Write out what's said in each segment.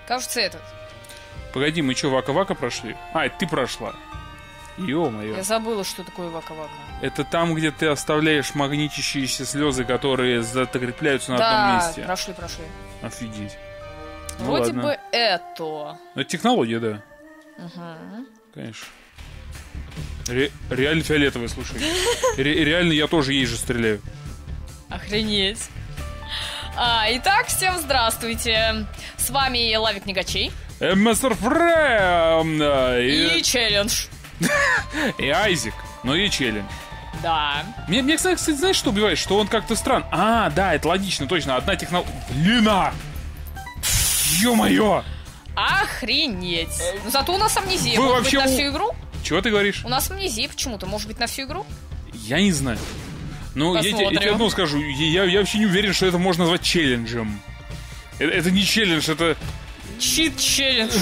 Кажется, этот. Погоди, мы что, Вака-Вака прошли? А, это ты прошла. Ё-моё. Я забыла, что такое Вака-Вака. Это там, где ты оставляешь магнитящиеся слезы, которые закрепляются на одном месте. Да, прошли. Офигеть. Вроде ладно. бы это. Это технология, да. Угу. Конечно. Реально фиолетовый, слушай. Реально я тоже ей же стреляю. Охренеть. Итак, всем здравствуйте. С вами Лавик Негачей. Мистер Фрэм. И челлендж. И Айзек. Но и челлендж. Да. Мне, кстати, знаешь, что убивает? Что он как-то странно. А, да, это логично, точно. Одна технология... Блина! Ё-моё! Охренеть. Но зато у нас амнезия. Вы Может вообще быть, на всю игру? Чего ты говоришь? У нас амнезия почему-то. Может быть, на всю игру? Я не знаю. Ну, я тебе одно скажу. Я вообще не уверен, что это можно назвать челленджем. Это не челлендж, это... Чит-челлендж.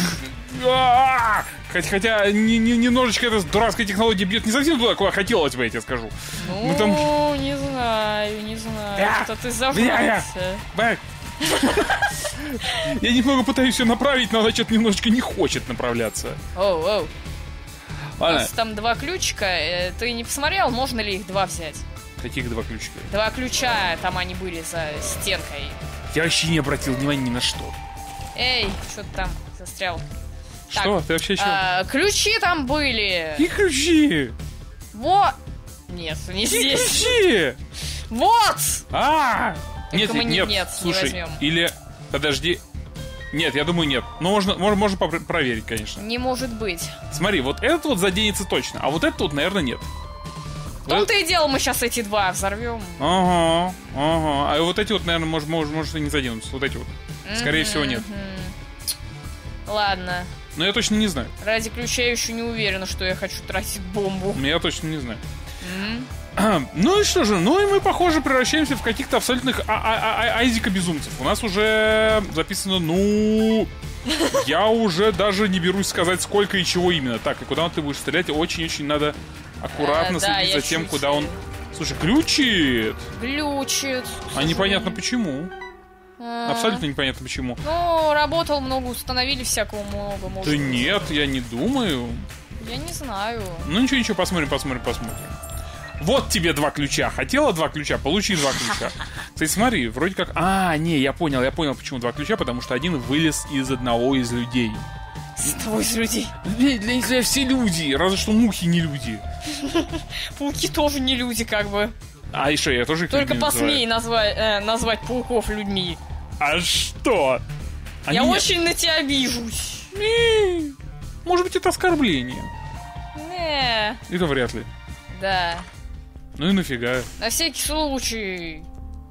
Хотя немножечко эта дурацкая технология бьет не совсем туда, куда хотелось бы, я тебе скажу. Ну, не знаю. Что ты зажрался. Я немного пытаюсь все направить, но она что-то немножечко не хочет направляться. Оу. У Ладно. нас там 2 ключика. Ты не посмотрел, можно ли их 2 взять? Каких 2 ключика? 2 ключа, там они были за стенкой. Я вообще не обратил внимания ни на что. Эй, что ты там застрял? Что? Так, ты вообще что? Ключи там были. И ключи! Вот. Нет, не здесь. Ключи! Вот! Нет, мы нет, не слушай, возьмем. Или, подожди. Нет, я думаю, нет. Но можно проверить, конечно. Не может быть. Смотри, вот этот вот заденется точно, а вот этот вот, наверное, нет. В том-то и дело, мы сейчас эти 2 взорвем. Ага. А вот эти вот, наверное, может и не заденутся. Вот эти вот. Скорее всего, нет. Ладно. Но я точно не знаю. Ради ключа я еще не уверена, что я хочу тратить бомбу. Я точно не знаю. Ну и что же? Ну и мы, похоже, превращаемся в каких-то абсолютных айзика-безумцев. У нас уже записано, я уже даже не берусь сказать, сколько и чего именно. Так, и куда ты будешь стрелять? Очень-очень надо аккуратно следить за тем, куда он... Слушай, глючит! А непонятно почему. Абсолютно непонятно почему. Ну, работал много, установили всякого много. Да нет, я не думаю. Я не знаю. Ну ничего, посмотрим. Вот тебе 2 ключа. Хотела 2 ключа? Получи 2 ключа. Кстати, смотри, вроде как... я понял, почему 2 ключа, потому что один вылез из одного из людей. Из одного из людей? Для все люди, разве что мухи не люди. Пауки тоже не люди, как бы. И что, я тоже их только посмей назвать пауков людьми. А что? Я очень на тебя обижусь. Может быть, это оскорбление. Это вряд ли. Да. Ну и нафига. На всякий случай.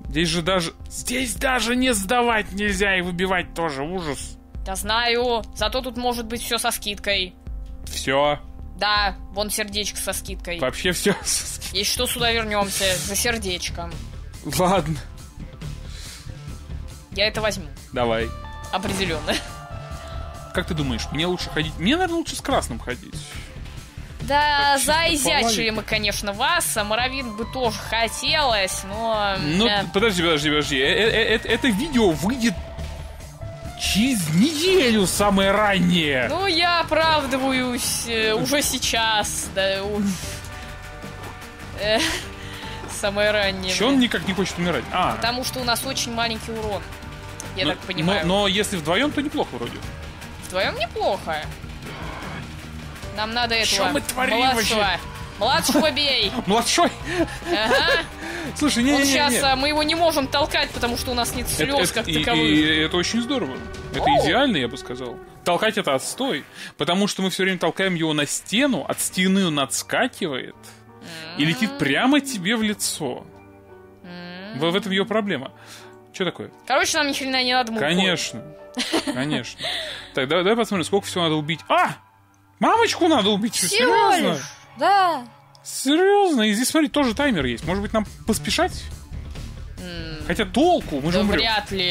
Здесь даже не сдавать нельзя и выбивать тоже, ужас. Да знаю, зато тут может быть все со скидкой. Все? Да, вон сердечко со скидкой. Вообще все со скидкой. Если что, сюда вернемся за сердечком. Ладно. Я это возьму. Давай. Определенно. Как ты думаешь, мне лучше ходить? Мне, наверное, лучше с красным ходить. Да, заизячили мы, конечно, вас, а Моровин бы тоже хотелось, но... Подожди. Это видео выйдет через неделю, самое раннее. Ну, я оправдываюсь уже сейчас, да. Самое раннее. Чё он никак не хочет умирать? Потому что у нас очень маленький урон, я так понимаю. Но если вдвоем, то неплохо вроде. Вдвоем неплохо. Нам надо этого Что мы творим вообще? Младшего бей. Младшой? Ага. Слушай, Сейчас мы его не можем толкать, потому что у нас нет слез как таковых. И это очень здорово. Это идеально, я бы сказал. Толкать это отстой. Потому что мы все время толкаем его на стену, от стены он отскакивает и летит прямо тебе в лицо. В этом ее проблема. Что такое? Короче, нам ни хрена не надо. Конечно. Так, давай посмотрим, сколько всего надо убить. Мамочку надо убить, что, серьезно? Да. Серьезно? И здесь, смотри, тоже таймер есть. Может быть, нам поспешать? Хотя толку, мы же умрем.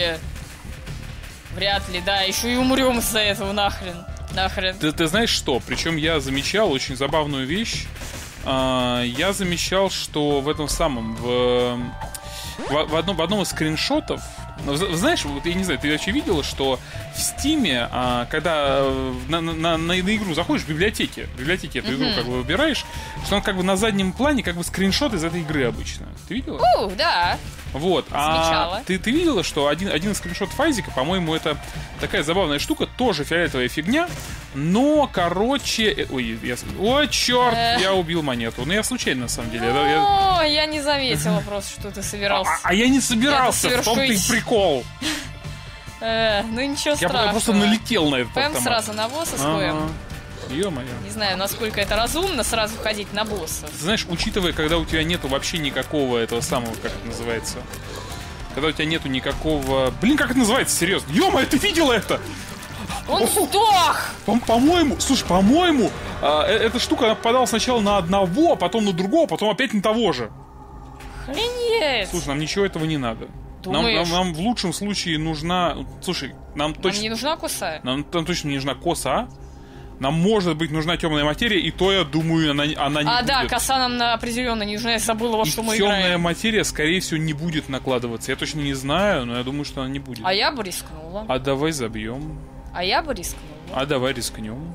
Вряд ли, да. Еще и умрем из-за этого нахрен. Ты знаешь что? Причем я замечал очень забавную вещь. Я замечал, что в этом самом... В одном из скриншотов Знаешь, вот я не знаю, ты вообще видела, что в Стиме, когда на игру заходишь в библиотеке эту игру как бы выбираешь, что он как бы на заднем плане как бы скриншот из этой игры обычно. Ты видела? Да. Вот. Замечала. Ты видела, что один из скриншотов Айзека, по-моему, это такая забавная штука, тоже фиолетовая фигня, но, короче... Ой, черт, я убил монету. Ну, я случайно, на самом деле. Я не заметила просто, что ты собирался. А я не собирался, в том-то и прикол. Ну, ничего страшного. Я просто налетел на этот Пойдем автомат. сразу на босса сходим. Ё-моё. Не знаю, насколько это разумно сразу ходить на босса. Знаешь, учитывая, когда у тебя нету вообще никакого этого самого, как это называется, когда у тебя нету никакого... Блин, как это называется, серьезно? Ё-моё, ты видела это? Он сдох! По-моему, эта штука, она попадала сначала на одного, потом на другого, потом опять на того же. Охренеть! Слушай, нам ничего этого не надо. Нам в лучшем случае нужна... Слушай, нам точно... Нам не нужна коса? Нам точно не нужна коса. Нам, может быть, нужна темная материя, и то, я думаю, она не будет. Да, коса нам определенно не нужна, я забыла, во что мы играем. Темная материя, скорее всего, не будет накладываться. Я точно не знаю, но я думаю, что она не будет. А я бы рискнула. А давай забьем. А я бы рискнула. А давай рискнем.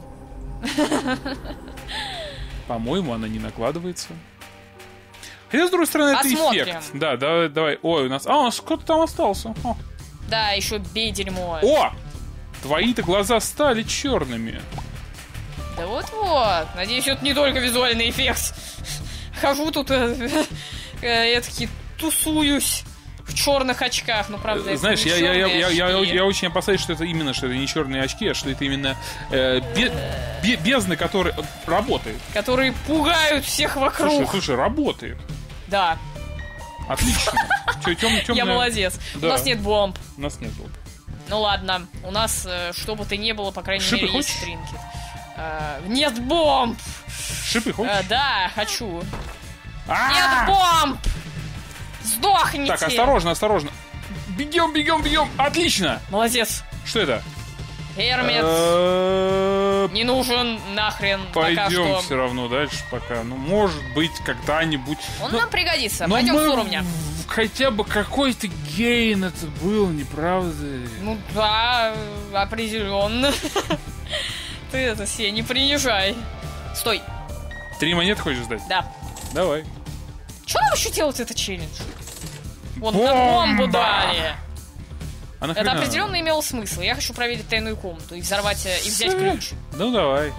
По-моему, она не накладывается. Хотя, с другой стороны, это эффект. Да, давай. Ой, у нас кто-то там остался. Да, еще бей дерьмо. О! Твои-то глаза стали черными. Да вот-вот. Надеюсь, это не только визуальный эффект. Хожу тут, я таки тусуюсь в черных очках. Ну, правда, знаешь, я очень опасаюсь, что это не черные очки, а что это именно бездны, которые работают. Которые пугают всех вокруг. Слушай, работает. Да. Отлично. Я молодец. У нас нет бомб. У нас нет бомб. Ну ладно, у нас, что бы то ни было, по крайней мере, есть стринки. Нет бомб! Шипы хочешь? Да, хочу. Нет бомб! Сдохните! Так, осторожно. Бегем. Отлично! Молодец. Что это? Гермит. Не нужен нахрен. Пойдем все равно дальше пока. Ну, может быть, когда-нибудь. Он нам пригодится. Пойдем с уровня. Хотя бы какой-то гейн это был, не правда? Ну да, определенно. Ты это себе не принижай. Стой. 3 монеты хочешь сдать? Да. Давай. Что нам еще делать это челлендж? Вот на бомбу дали. Это определенно имело смысл. Я хочу проверить тайную комнату и взорвать, и взять ключ. Ну давай.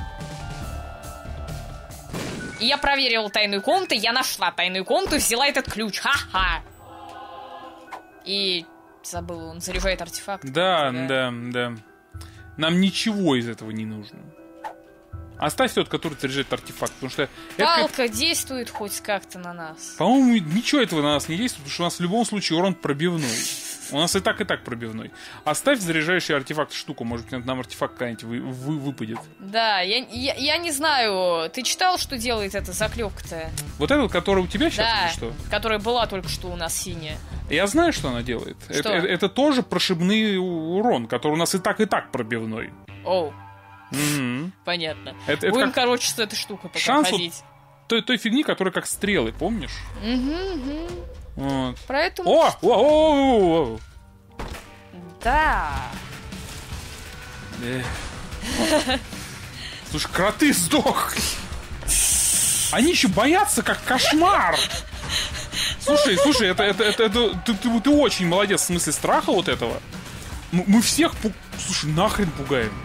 И я проверила тайную комнату, я нашла тайную комнату и взяла этот ключ. Ха-ха. И забыла, он заряжает артефакт. Да. Нам ничего из этого не нужно. Оставь тот, который заряжает артефакт, потому что... Палка действует хоть как-то на нас. По-моему, ничего этого на нас не действует, потому что у нас в любом случае урон пробивной. У нас и так пробивной. Оставь заряжающий артефакт штуку, может быть, нам артефакт какой-нибудь выпадет. Да, я не знаю. Ты читал, что делает эта заклепка-то? Вот этот, который у тебя сейчас, да, или что? Которая была только что у нас синяя. Я знаю, что она делает. Что? Это тоже прошибный урон, который у нас и так пробивной. Оу. Mm-hmm. Понятно. Будем, короче, с этой штукой пока шанс ходить. Вот той фигни, которая как стрелы, помнишь? Угу. Вот. Поэтому... О! Да. Слушай, кроты сдохли. Они еще боятся, как кошмар. Слушай, ты очень молодец в смысле страха вот этого. Мы всех, слушай, нахрен пугаем.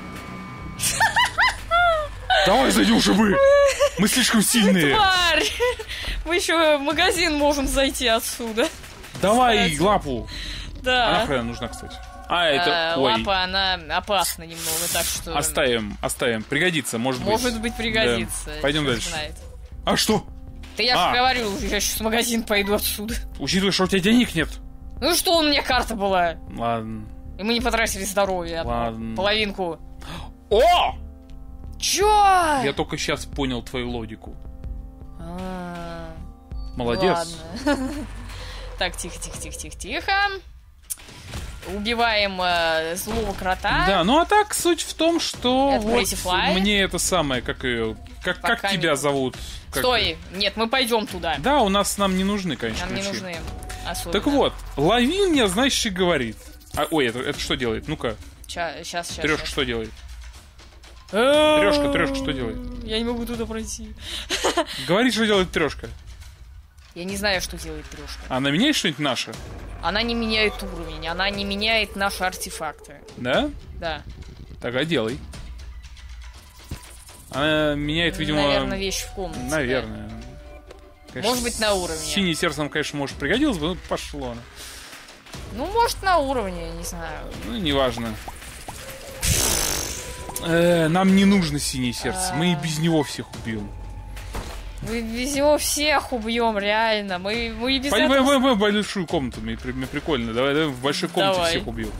Давай зайдем уже мы. Мы слишком сильные. Тварь. Мы еще в магазин можем зайти отсюда. Давай лапу. Да. Она нахрен нужна, кстати. Это... Лапа, она опасна немного, так что... Оставим. Пригодится, может быть. Может быть, пригодится. Да. Пойдем дальше. Знает. А что? Да я же говорю, я сейчас в магазин пойду отсюда. Учитывая, что у тебя денег нет. Ну что, у меня карта была. Ладно. И мы не потратили здоровье. Ладно. Половинку. О! Чё? Я только сейчас понял твою логику. Молодец. Ладно. Так, тихо. Убиваем злого крота. Да, ну а так суть в том, что это вот мне это самое, как тебя зовут? Стой, нет, мы пойдем туда. Да, нам не нужны, конечно, нам ключи. не нужны. Особенно. Так вот, лови меня, значит, и говорит. Ой, это что делает? Ну-ка. Сейчас. Трешка что делает? Трешка что делает? Я не могу туда пройти. Говорит, что делает трешка. Я не знаю, что делает трешка. Она меняет что-нибудь наше? Она не меняет уровень, она не меняет наши артефакты. Да? Да. Тогда делай. Она меняет, видимо... Наверное, вещь в комнате. Наверное. Да. Конечно, может быть, на уровне. Синее сердце нам, конечно, может пригодилось бы, но пошло. Ну, может, на уровне, я не знаю. Ну, неважно. Нам не нужно синее сердце. Мы и без него всех убьем. Мы без него всех убьем, реально. Мы и без этого... Пойдем в большую комнату, мне прикольно. Давай в большой комнате всех убьем.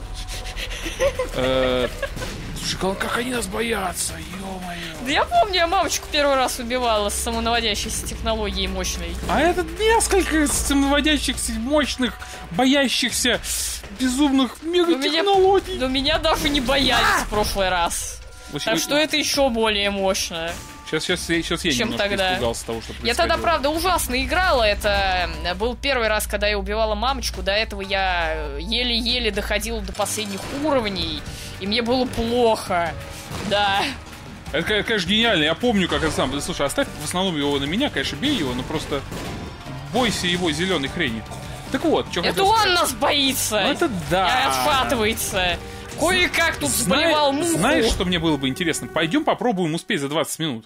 Слушай, как они нас боятся, ё-моё. Да я помню, я мамочку первый раз убивала с самонаводящейся технологией мощной. А это несколько самонаводящихся, мощных, боящихся, безумных мегатехнологий. Но меня даже не боялись в прошлый раз. Так что это еще более мощно. Сейчас я чем немножко тогда. Испугался того, что происходило. Я тогда, правда, ужасно играла. Это был первый раз, когда я убивала мамочку. До этого я еле-еле доходила до последних уровней. И мне было плохо. Да. Это, конечно, гениально. Я помню, как это сам... Слушай, оставь в основном его на меня, конечно, бей его, но просто бойся его зеленой хрени. Так вот, что это он сказать. Нас боится. Ну, это да. И отхватывается. Кое-как тут заболевал муху. Знаешь, что мне было бы интересно? Пойдем попробуем успеть за 20 минут.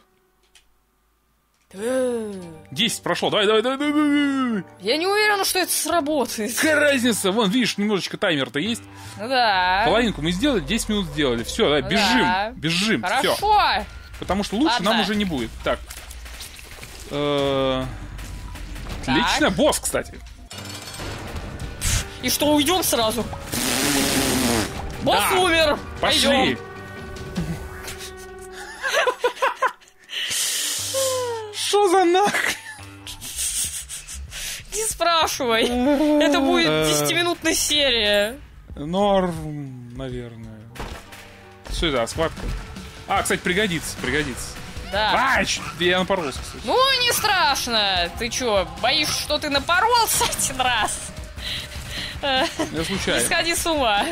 10 прошло, давай. Я не уверена, что это сработает. Какая разница? Вон, видишь, немножечко таймер-то есть. Ну да. Половинку мы сделали, 10 минут сделали. Все, давай, бежим. Хорошо. Всё. Потому что лучше нам уже не будет. Так. Отлично. Босс, кстати. И что, уйдем сразу? Босс умер. Пошли. Пойдем. Что за нахрен? Не спрашивай. Это будет 10-минутная серия. Норм, наверное. Что это, схватка? Кстати, пригодится. Да. Я напоролся, кстати. Ну, не страшно. Ты чё, боишься, что ты напоролся один раз? Я случайно. Не сходи с ума.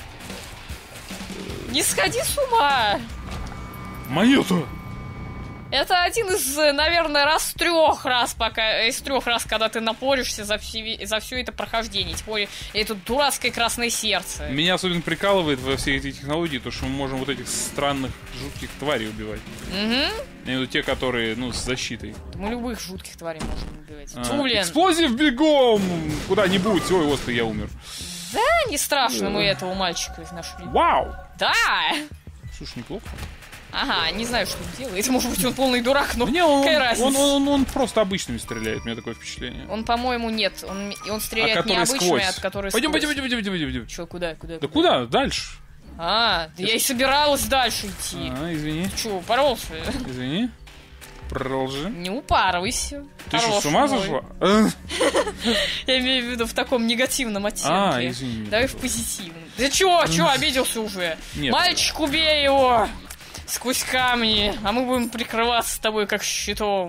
Не сходи с ума. Монету. Это один из, наверное, из трех раз, когда ты напоришься за все это прохождение. Тем более, это дурацкое красное сердце. Меня особенно прикалывает во всей этой технологии то, что мы можем вот этих странных, жутких тварей убивать. Угу. Те, которые, с защитой. Мы любых жутких тварей можем убивать. Эксплозив бегом! Куда-нибудь. Ой, господи, я умер. Да, не страшно, мы этого мальчика нашли. Вау! Да! Слушай, неплохо. Ага, не знаю, что он делает. Может быть, он полный дурак, но какая разница. Он просто обычными стреляет, у меня такое впечатление. Он, по-моему, нет. Он стреляет не обычными, от которых Пойдем. Чё, куда? Да куда? Дальше. Да я и собиралась дальше идти. Извини. Ты чё, упоролся? Извини. Продолжи. Не упарывайся. Ты что, с ума сошла? Я имею в виду в таком негативном оттенке. Извини. Давай в позитивном. Да чё, обиделся уже? Нет. Мальчик, убей его! Сквозь камни, а мы будем прикрываться с тобой как щитом.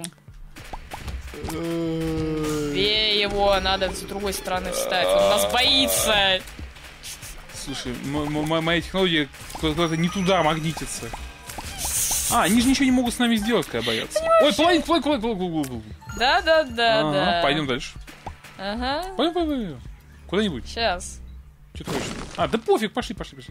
Бей его, надо с другой стороны встать. Он нас боится. Слушай, моя технология куда-то не туда магнитится. Они же ничего не могут с нами сделать, когда боятся. Ой, плавник. Да. Пойдем дальше. Ага. Пойдем. Куда-нибудь. Сейчас. Что ты хочешь? Да пофиг, пошли. Пофиг.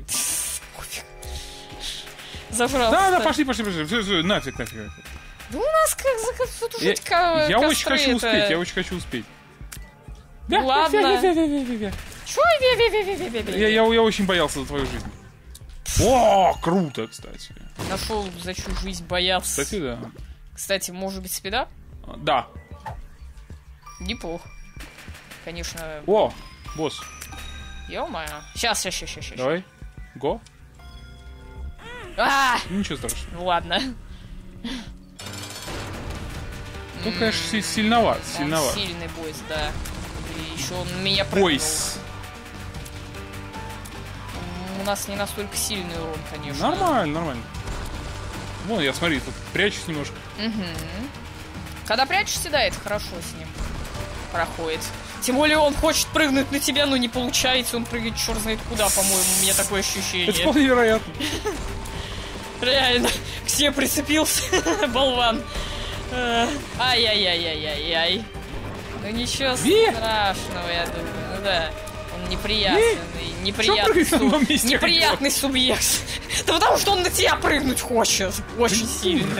Пожалуйста. Да, пошли. Все, нафиг. Да у нас тут уже Я очень хочу успеть. Ладно. Чё? Я очень боялся за твою жизнь. О, круто, кстати. Нашел за чью жизнь бояться. Кстати, да. Кстати, может быть, спида? Да. Неплохо. Конечно. О, босс. Ё-моё. Сейчас. Давай. Го. Ничего страшного. Ну ладно. Ну, конечно, сильноват. Он сильный бойс, да. И еще он меня прыгнул. Бойс. У нас не настолько сильный урон, конечно. Нормально. Вон, я смотри, тут прячусь немножко. Угу. Когда прячешься, да, это хорошо с ним проходит. Тем более он хочет прыгнуть на тебя, но не получается. Он прыгает черт знает куда, по-моему. У меня такое ощущение. Это вполне вероятно. Реально. К себе прицепился. Болван. Ай-яй-яй-яй-яй-яй. Ну ничего страшного, я думаю. Ну да. Он неприятный субъект. Да потому что он на тебя прыгнуть хочет. Очень сильно.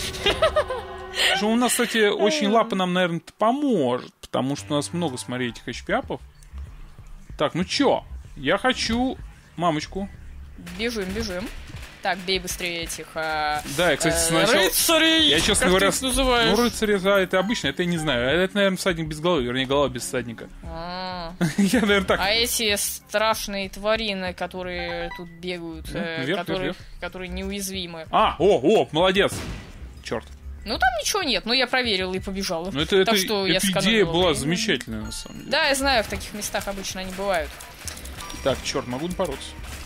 У нас, кстати, очень лапа нам, наверное, поможет. Потому что у нас много, смотри, этих HP-апов. Так, ну чё? Я хочу мамочку. Бежим. Так, бей быстрее этих да, я, кстати, сначала... рыцарей! Я, честно говоря, ну, рыцари, это обычно, это я не знаю. Это, наверное, всадник без головы, вернее, голова без всадника. Я, наверное, так... А эти страшные тварины, которые тут бегают, которые неуязвимы. Молодец! Черт. Ну, там ничего нет, но я проверила и побежала. Ну, эта идея была замечательная, на самом деле. Да, я знаю, в таких местах обычно они бывают. Так, черт, могу напороться.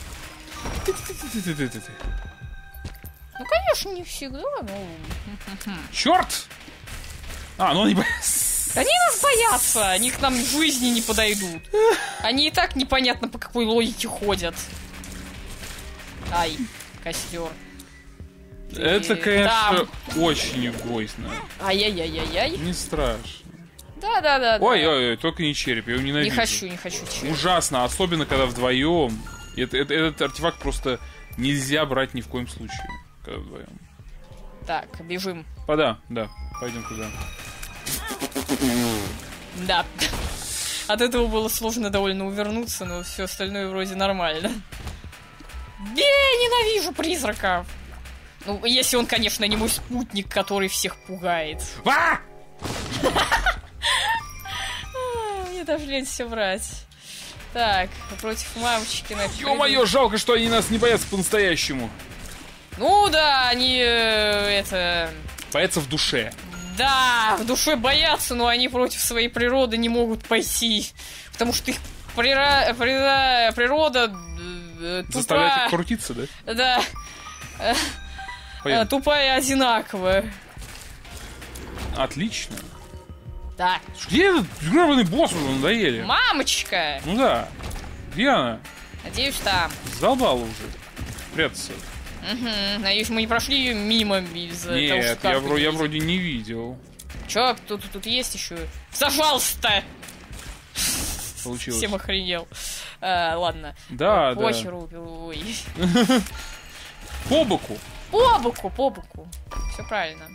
Ну, конечно, не всегда, но... Черт! Ну они боятся. Они нас боятся, они к нам в жизни не подойдут. Они и так непонятно по какой логике ходят. Ай, костер. Это, конечно, очень гойсно. Ай-яй-яй-яй-яй. Не страшно. Да. Ой, только не череп, я его ненавижу. Не хочу череп. Ужасно, особенно когда вдвоем. Этот артефакт просто нельзя брать ни в коем случае, когда вдвоем. Так, бежим. Да, пойдем туда. Да. От этого было сложно довольно увернуться, но все остальное вроде нормально. Ненавижу призраков. Ну, если он, конечно, не мой спутник, который всех пугает. Мне даже лень все врать. Так, против мамочки. Ё-моё, жалко, что они нас не боятся по-настоящему. Ну да, они боятся в душе. Да, в душе боятся, но они против своей природы не могут пойти. Потому что их природа заставляет их крутиться, да? Да. Тупая и одинаковая. Отлично. Так. Где этот гребаный босс уже надоели? Мамочка! Ну да. Где она? Надеюсь, там. Задолбала уже. Прятаться. Надеюсь, мы не прошли мимо из-за того, Нет, что я вроде не видел. Чё, тут есть еще? Пожалуйста! Получилось. Всем охренел. Ладно. Да. Похеру. Ой. По боку. По боку. Все правильно.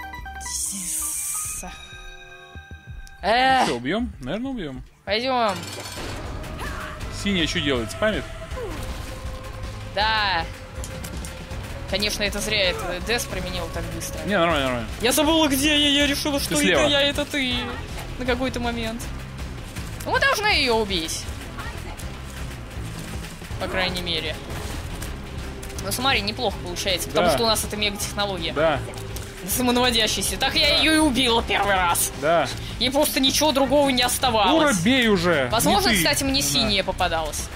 Что, убьем? Наверное, убьем. Пойдем. Синяя что делает? Спамит? Да. Конечно, это зря это Дес применил так быстро. Не, нормально. Я забыла, где я решила, что слева. это я, это ты. На какой-то момент. Ну, мы должны ее убить. По крайней мере. Но смотри, неплохо получается, потому что у нас это мега-технология. Да. Самонаводящийся. Так я ее и убила первый раз. Да. Ей просто ничего другого не оставалось. Ура, бей уже. Возможно, кстати, мне синяя попадалась.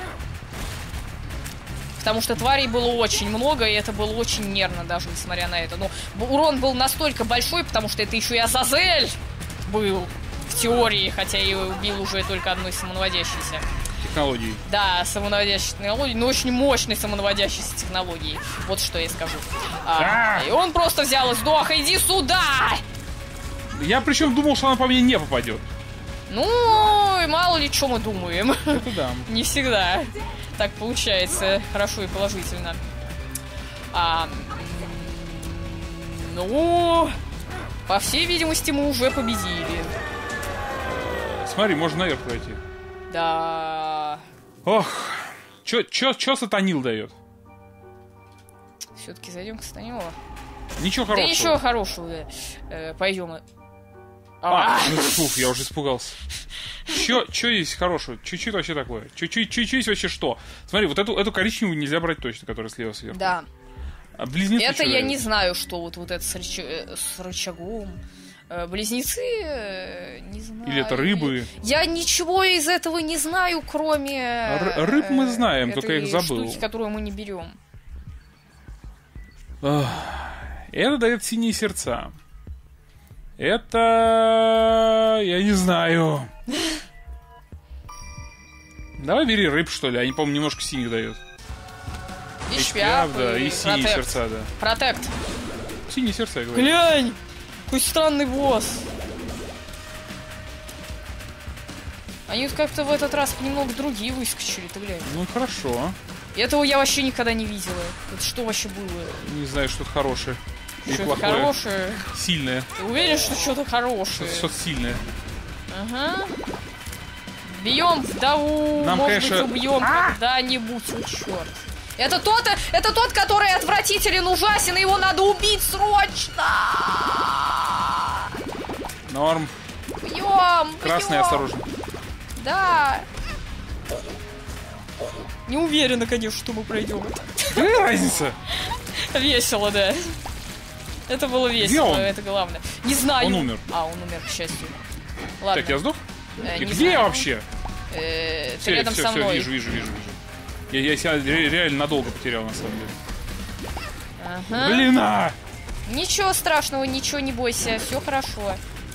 Потому что тварей было очень много, и это было очень нервно даже, несмотря на это. Но урон был настолько большой, потому что это еще и Азазель был в теории, хотя я убил уже только одной самонаводящейся. Технологии. Да, самонаводящей технологии, но очень мощной самонаводящейся технологии. Вот что я скажу. И он просто взял и сдох. Иди сюда! Я причем думал, что она по мне не попадет. Ну, и мало ли, что мы думаем. Это да. Не всегда так получается хорошо и положительно. Ну, по всей видимости, мы уже победили. Смотри, можно наверх пройти. Да. Ох, чё сатанил дает? Все-таки зайдем к Станилу. Ничего хорошего. Да ничего хорошего. Пойдем. Фух, я уже испугался. Чё здесь хорошего? Чуть-чуть вообще такое? Чуть-чуть вообще что? Смотри, вот эту коричневую нельзя брать точно, которая слева сверху. Да. А близнецы это я дают? не знаю, что вот это с рычагом. Близнецы, не знаю. Или это рыбы? Я ничего из этого не знаю, кроме... Рыб мы знаем, только я их забыл. Штуки, которую мы не берем. Это дает синие сердца. Это... я не знаю. Давай бери рыб, что ли. Они, по-моему, немножко синих дают. И шпиап, да, и синие протект. сердца, да. Протект. Синие сердца, я говорю. Глянь! Какой странный босс. Они вот как-то в этот раз немного другие выскочили, ты глянь. Ну, хорошо. Этого я вообще никогда не видела. Это что вообще было? Не знаю, что-то хорошее. И Что-то плохое. хорошее. Сильное. Ты уверен, что что-то хорошее? Что-то сильное. Ага. Бьем вдову, Нам, может конечно... быть, убьем когда-нибудь. О, черт. Это тот, который отвратителен, ужасен, и его надо убить срочно! Норм. Бьем! Красный, бьем. осторожно. Да. Не уверена, конечно, что мы пройдем. Какая разница? Весело, да. Это было весело, он? это главное. Не знаю. Он умер. А, он умер, к счастью. Ладно. Так, я сдох? И не где знаю. я вообще? Ты Всё, рядом всё, со всё, мной. вижу. Я себя реально надолго потерял, на самом деле. Ага. Блин, а! Ничего страшного, ничего не бойся, все хорошо.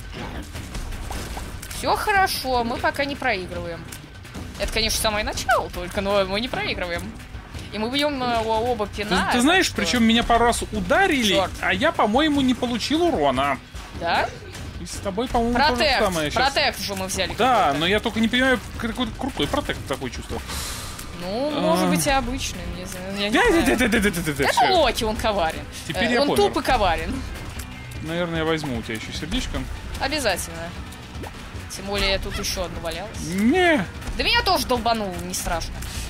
Все хорошо, мы пока не проигрываем. Это, конечно, самое начало только, но мы не проигрываем. И мы бьем оба пина. Ты знаешь, что... причем меня пару раз ударили, Чёрт. а я, по-моему, не получил урона. Да? И с тобой, по-моему, то же самое сейчас. Протект же мы взяли. Да, какой-то. но я только не понимаю, какой крутой протект такое чувство. Ну, может быть, и обычный. Не знаю, я не знаю. Это Всё. Локи, он коварен. Теперь я он понял. туп и коварен. Наверное, я возьму у тебя еще сердечко. Обязательно. Тем более, тут еще одно валялось. Не, Да меня тоже долбанул, не страшно.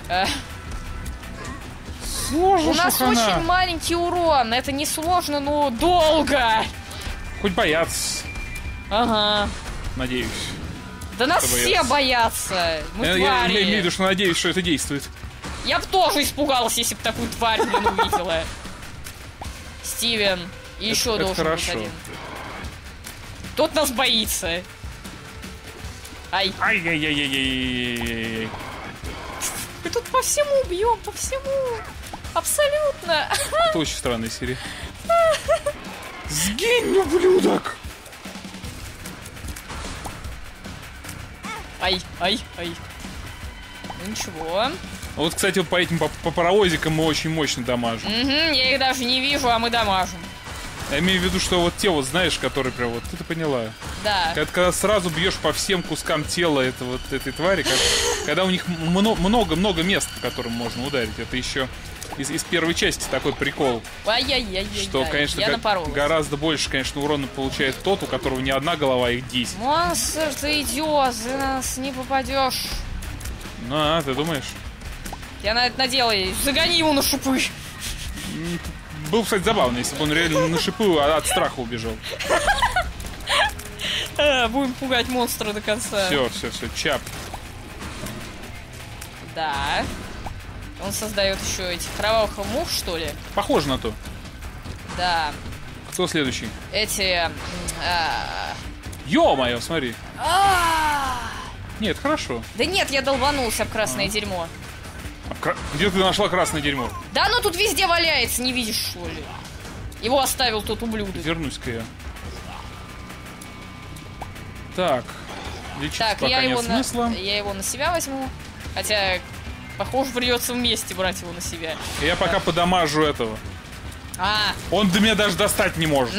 сложно, У нас шухана. очень маленький урон. Это не сложно, но долго. Хоть бояться, Ага. надеюсь. Да нас Кто все боятся? боятся. Мы Я имею в твари. виду, что надеюсь, что это действует. Я бы тоже испугалась, если бы такую тварь, блин, увидела. Стивен. И еще это должен быть хорошо. один. Тот нас боится. Ай. Ай-яй-яй-яй-яй-яй-яй. Мы тут по всему бьем, по всему. Абсолютно. Это очень странная серия. Сгинь, ублюдок! Ай, ай, ай. Ну ничего. Вот, кстати, вот по этим по паровозикам мы очень мощно дамажим. Угу, я их даже не вижу, а мы дамажим. Я имею в виду, что вот те вот, знаешь, которые прям вот, ты поняла. Да. Когда сразу бьешь по всем кускам тела этой твари, когда у них много-много мест, по которым можно ударить. Это еще из первой части такой прикол. Ай-яй-яй-яй. Что, конечно, я напоролась. гораздо больше, конечно, урона получает тот, у которого не одна голова, а их 10. Монстр, ты идиот, ты нас не попадешь. Ну, а, ты думаешь? Я на это наделаю. Загони его на шипы. Было, кстати, забавно, если бы он реально на шипы от страха убежал. Будем пугать монстра до конца. Все, чап. Да. Он создает еще этих кровавых мух, что ли? Похоже на то. Да. Кто следующий? Эти... Ё-моё, смотри. А. Нет, хорошо. Да нет, я долбанулся об красное дерьмо. Где ты нашла красное дерьмо? Да оно тут везде валяется, не видишь, что ли? Его оставил тот ублюдок. Вернусь-ка я. Так. Лечиться Так, пока нет смысла. я его на себя возьму. Хотя, похоже, придется вместе брать его на себя. Я пока подамажу этого. А, Он до меня даже достать не может.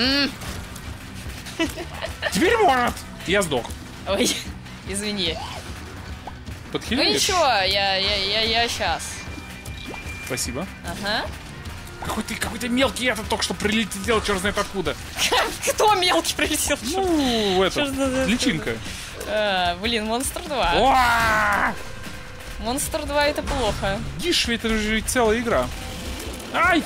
Теперь может. Я сдох. ой, извини. Ну Подхилишь? ничего, я сейчас. Спасибо. Ага. Какой-то мелкий этот только что прилетел, черт знает откуда. Кто мелкий прилетел? Ну, это, личинка. Блин, Монстр 2. Уа! Монстр 2 это плохо. Дишь, это же целая игра. Ай!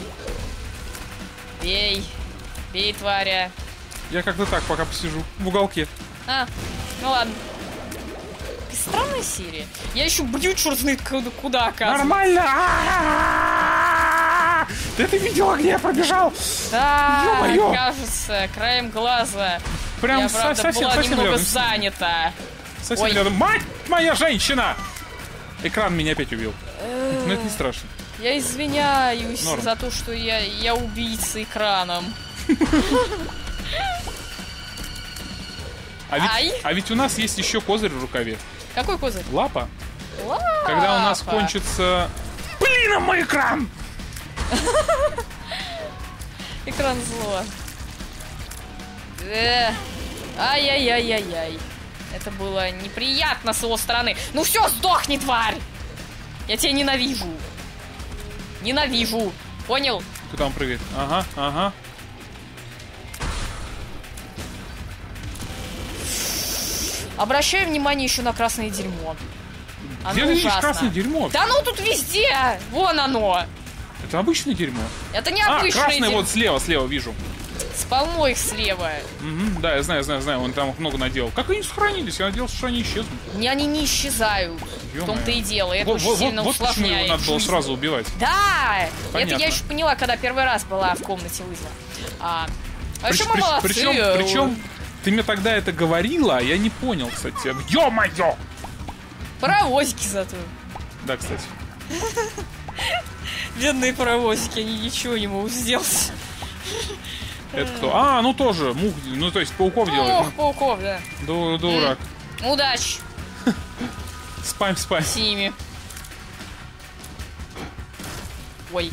Бей. Бей, тваря. Я как-то так пока посижу в уголке. А, ну ладно. Какая странная серия. Я еще бью черт знает куда, оказывается. Нормально! Ты это видела, где я пробежал? Да, Ё-моё! кажется, краем глаза. Прям Я, правда, была совсем немного рядом. занята. Совсем Ой. рядом. Мать моя женщина! Экран меня опять убил. Но это не страшно. Я извиняюсь Норм. за то, что я убийца экраном. А ведь у нас есть еще козырь в рукаве. Какой козырь? Лапа. Когда у нас кончится... Блин, а мой экран! Экран зло. Ай-яй-яй-яй-яй. Это было неприятно с его стороны. Ну все, сдохни, тварь! Я тебя ненавижу. Ненавижу. Понял? Куда он прыгает? Ага, ага. Обращаю внимание еще на красное дерьмо. Где ты видишь красное дерьмо? Да ну тут везде! Вон оно! Это обычное дерьмо. Это не обычное красное дерьмо. вот слева вижу. Спалмо их слева. Угу, да, я знаю, он там много наделал. Как они сохранились? Я надеялся, что они исчезнут. Они не исчезают. В том-то и дело. Это очень сильно вот почему его надо было сразу убивать. Да! Понятно. Это я еще поняла, когда первый раз была в комнате вызова. Вообще мы молодцы. Причем ты мне тогда это говорила, а я не понял, кстати. Ё-моё! Паровозики зато. Да, кстати. Бедные паровозики, они ничего не могут сделать. Это кто? Ну тоже, мух, ну то есть пауков делают. Пауков, да. Дурак. Удачи. Спам. С ними. Ой.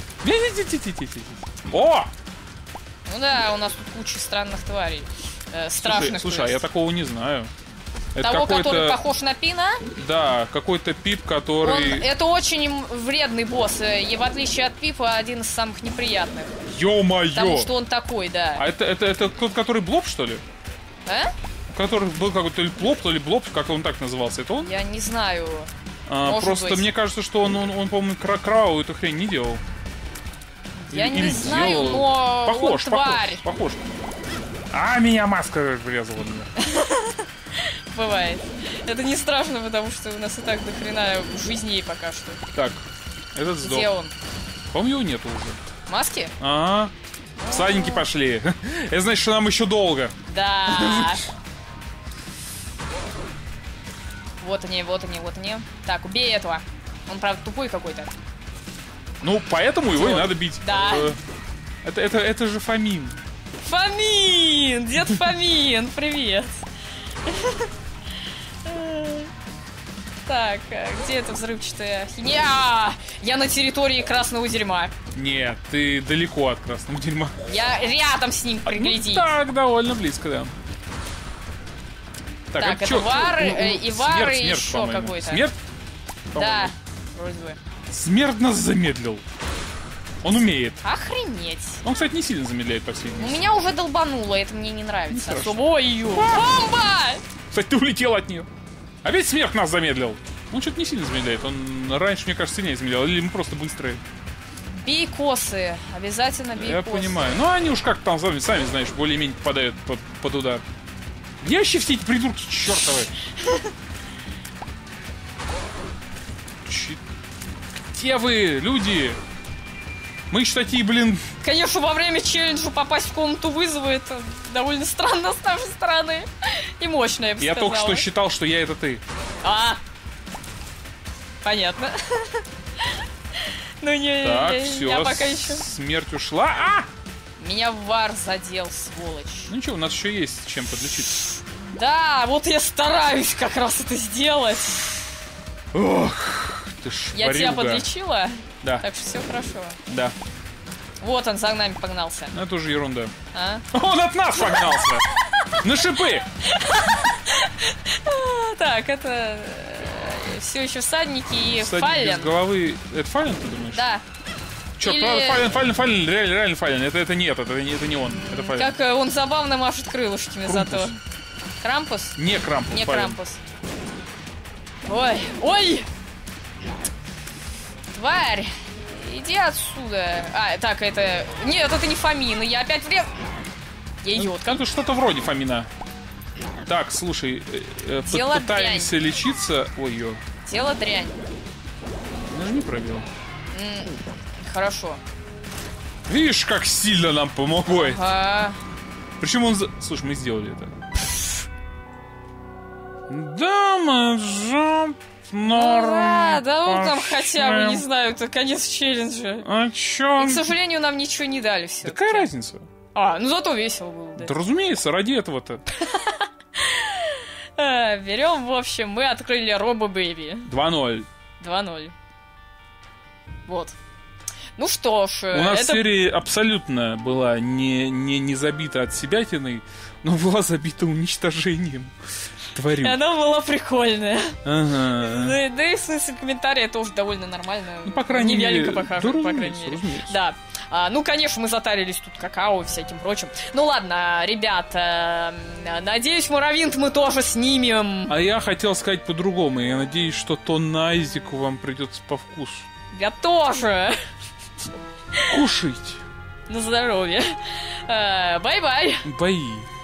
О! Ну да, у нас тут куча странных тварей. Страшных. Слушай, а я такого не знаю. Это того, который похож на Пина? Да, какой-то Пип, который... Это очень вредный босс. И в отличие от Пипа, один из самых неприятных. Ё-моё! Потому что он такой, да. А это тот, который Блоб, что ли? А? Который был какой-то то ли Блоб, как он так назывался. Это он? Я не знаю. Просто быть. Мне кажется, что он по-моему, кровавую эту хрень не делал. Я не знаю, но похож, он тварь. Похож. Меня маска врезала. Бывает. Это не страшно, потому что у нас и так до хрена жизней пока что. Так, этот сдох. Где он? По-моему, его нету уже. Маски? Ага. Всадники пошли. Это значит, что нам еще долго. Да. Вот они. Так, убей этого. Он, правда, тупой какой-то. Ну, поэтому его и надо бить. Да. Это же Фомин. Фомин! Дед Фомин! Привет! Так, где эта взрывчатая ахинея? Я на территории красного дерьма. Нет, ты далеко от красного дерьма. Я рядом с ним, пригляди. Так, довольно близко, да. Так, это Вар, и Вар, и еще какой-то. Смерть? Да, вроде бы. Смерть нас замедлил. Он умеет. Охренеть. Он, кстати, не сильно замедляет по всей У меня уже долбануло, это мне не нравится. Не особо. Ой, бомба! Кстати, ты улетел от нее. А ведь смерть нас замедлил. Он что-то не сильно замедляет. Он раньше, мне кажется, сильнее замедлял. Или мы просто быстрые. Бей косы. Обязательно бей Я косы. понимаю. Ну, они уж как там, сами знаешь, более-менее попадают под удар. Где вообще все эти придурки чертовы? Где вы, люди? Мы еще такие, блин... Конечно, во время челленджа попасть в комнату вызова, это довольно странно с нашей стороны. И мощно, я бы сказала. Я только что считал, что я это ты. Понятно. Ну не, так, все, я пока еще... Смерть ушла. Меня Вар задел, сволочь. Ну ничего, у нас еще есть чем подлечиться. Да, вот я стараюсь как раз это сделать. Ох, ты ж Я тебя подлечила? Да. Так что все хорошо. Да. Вот он за нами погнался. Ну это уже ерунда. А? Он от нас погнался! На шипы! Так, это все еще всадники и Фаллен. Без головы. Это Фаллен, ты думаешь? Да. Черт, Фаллен, реально Фаллен. Это не он. Это Фаллен. Как он забавно машет крылышками зато. Крампус? Не Крампус. Не Крампус. Ой! Тварь! Иди отсюда. Так, это... Нет, это не Фомин, я опять врез... Я идиотка. Это что-то вроде Фомина. Так, слушай, пытаемся лечиться. Ой-ё. Тело дрянь. Нажми пробел. Хорошо. Видишь, как сильно нам помогает. Ага. Причем он... Слушай, мы сделали это. Да, мы норм. Да, ну там хотя бы, не знаю, это конец челленджа. А чё? И, к сожалению, нам ничего не дали все. Какая разница? Ну зато весело было, да. Да разумеется, ради этого-то. Берем, в общем, мы открыли Робо Бэйби. 2-0. 2-0. Вот. Ну что ж... У нас серия абсолютно была не забита от себятины, но была забита уничтожением. Тварю. Она была прикольная. Ага. Да и в смысле комментарии тоже довольно нормально. Ну, по крайней мере. Похоже, по крайней мере. Разумеется. Да. Ну, конечно, мы затарились тут какао и всяким прочим. Ну ладно, ребят, надеюсь, Моровинт мы тоже снимем. А я хотел сказать по-другому. Я надеюсь, что тон на Айзеку вам придется по вкусу. Я тоже. Кушайте. На здоровье. Бай-бай. Бои.